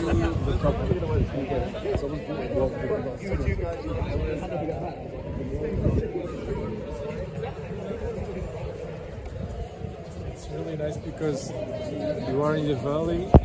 the top one. It's really nice because you are in the valley